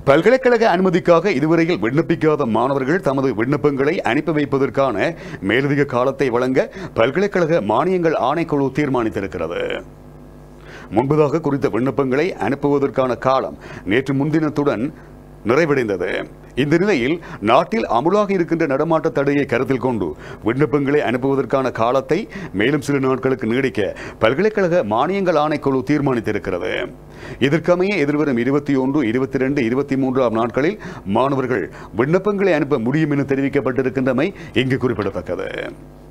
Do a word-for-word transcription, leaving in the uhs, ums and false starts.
பல்கலைக்கழக அனுமதிக்காக இதுவரையில் விண்ணப்பிக்காத மாணவர்கள் தமது விண்ணப்பங்களை அனுப்பி வைப்பதற்கான மேலதிக காலத்தை வழங்க பல்கலைக்கழக மானியங்கள் ஆணைக்குழு தீர்மானித்திருக்கிறது. முன்பதாக குறித்த விண்ணப்பங்களை அனுப்புவதற்கான காலம் நேற்று முன்தினத்துடன் நிறைவடைந்தது. இந்த நிலையில் நாட்டில் அமுலாக இருக்கின்ற நடமாட்ட தடையை கருத்தில் கொண்டு விண்ணப்பங்களை அனுப்புவதற்கான காலத்தை மேலும் சில நாட்களுக்கு நீடிக்க பல்கலைக்கழக மானியங்கள் ஆணைக்குழு தீர்மானித்திருக்கிறது. இதற்கமைய எதிர்வரும் இருபத்தி ஒன்று இருபத்தி இரண்டு இருபத்தி மூன்றாம் நாட்களில் மாணவர்கள் விண்ணப்பங்களை அனுப்ப முடியும் என தெரிவிக்கப்பட்டிருக்கின்றமை இங்கு குறிப்பிடத்தக்கது.